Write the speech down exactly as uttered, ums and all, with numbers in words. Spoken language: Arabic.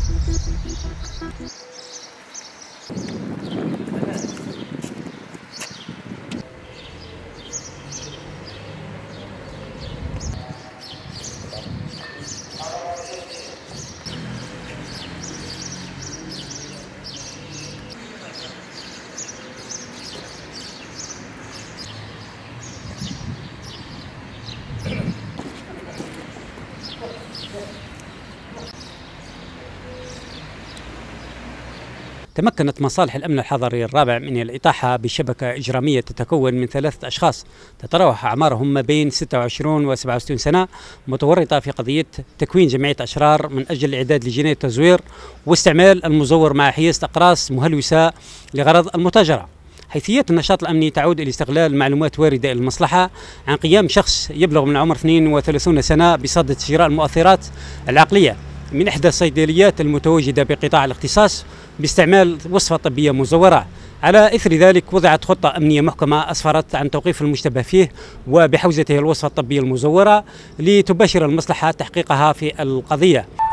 تمكنت مصالح الأمن الحضري الرابع من الإطاحة بشبكة إجرامية تتكون من ثلاثة أشخاص تتراوح أعمارهم ما بين ستة وعشرين و سبعة وستين سنة، متورطة في قضية تكوين جمعية أشرار من أجل الإعداد لجناية التزوير واستعمال المزور مع حيازة أقراص مهلوسة لغرض المتاجرة. حيثية النشاط الأمني تعود إلى استغلال معلومات واردة إلى المصلحة عن قيام شخص يبلغ من العمر اثنين وثلاثين سنة بصدد شراء المؤثرات العقلية من إحدى الصيدليات المتواجدة بقطاع الاختصاص باستعمال وصفة طبية مزورة. على إثر ذلك وضعت خطة أمنية محكمة أسفرت عن توقيف المشتبه فيه وبحوزته الوصفة الطبية المزورة لتباشر المصلحة تحقيقها في القضية.